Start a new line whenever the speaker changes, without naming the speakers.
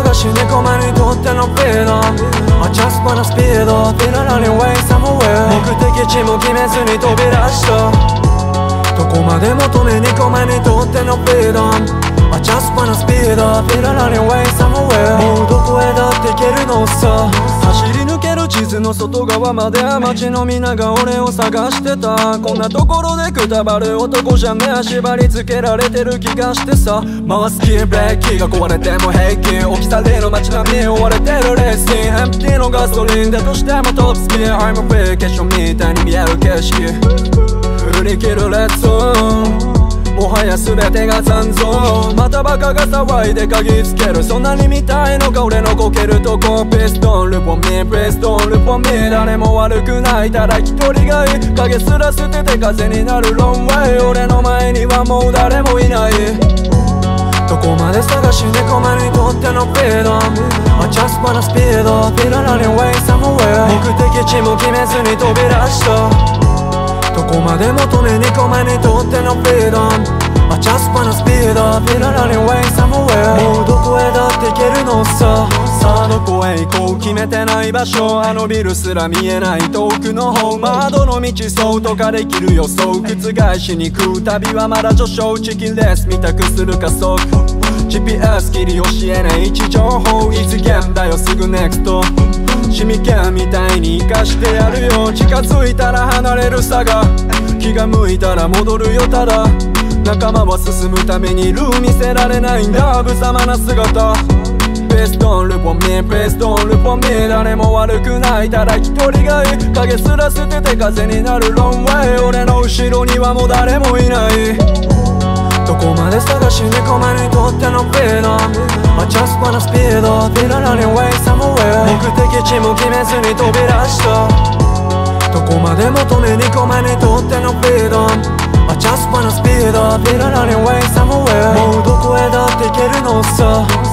探し猫間にとってのフィード I just wanna speed up in a running way somewhere 目的地も決めずに飛び出したどこまで求め猫間にとってのフィード I just wanna speed up in a running way somewhere もうどこへだって行けるのさ走り抜ける地図の外側まで街の皆が俺を探してたこんなところでくたばる男じゃねえ縛り付けられてる気がしてさ回すキーブレーキが壊れても平気置き去りの街並み追われてるレースにエンプティのガソリンだとしてもトップスピー I'm a free 化粧みたいに見える景色振り切るレッツオンもはや全てが残像またバカが騒いで鍵つけるそんなに見たいのか俺のこけるとこピストンルポンミーピストンルポンミー誰も悪くないただ一人がいい影すら捨てて風になるロンウェイ俺の前にはもう誰もいないどこまで探し猫間にとってのフィード I just wanna speed up in a running way somewhere 目的地も決めずに飛び出したどこまで求め猫間にとってのフィード I just wanna speed up in a running way somewhere もうどこへだって行けるのささあどこへ行こう決めてない場所あのビルすら見えない遠くの方窓の道そうとかできる予想覆しに行く旅はまだ序章チキンレース見たくする加速 GPS 切り教えない位置情報いつ現だよすぐ NEXT シミケンみたいに生かしてやるよ近づいたら離れるさが気が向いたら戻るよただ仲間は進むためにルー見せられないんだ無様な姿ピストンルポンミーピストンルポンミー誰も悪くないただ一人がいい影すら捨てて風になるロンウェイ俺の後ろにはもう誰もいないどこまで探し猫間にとってのフィード I just wanna speed up in a running way somewhere 目的地も決めずに飛び出したどこまで求め猫間にとってのフィード I just wanna speed up in a running way somewhere もうどこへだって行けるのさ